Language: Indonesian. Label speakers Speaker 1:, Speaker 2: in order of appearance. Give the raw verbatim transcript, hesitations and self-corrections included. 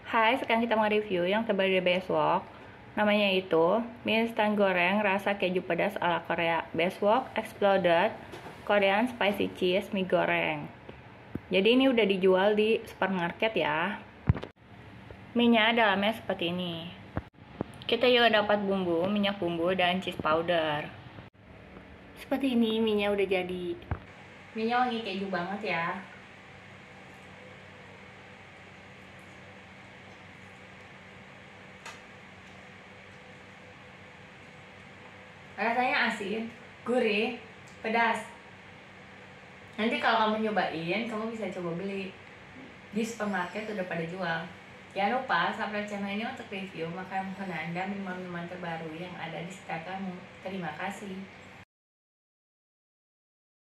Speaker 1: Hai, sekarang kita mau review yang terbaru dari Bestwalk. Namanya itu mie instan goreng rasa keju pedas ala Korea. Bestwalk Exploded Korean Spicy Cheese mie goreng. Jadi ini udah dijual di supermarket ya. Mie-nya dalamnya seperti ini. Kita juga dapat bumbu, minyak bumbu, dan cheese powder. Seperti ini mie-nya udah jadi. Mie-nya wangi keju banget ya. Rasanya asin, gurih, pedas. Nanti kalau kamu nyobain, kamu bisa coba beli di supermarket, udah pada jual. Jangan lupa subscribe channel ini untuk review makanan-makanan dan minuman-minuman terbaru yang ada di sekitar kamu. Terima kasih.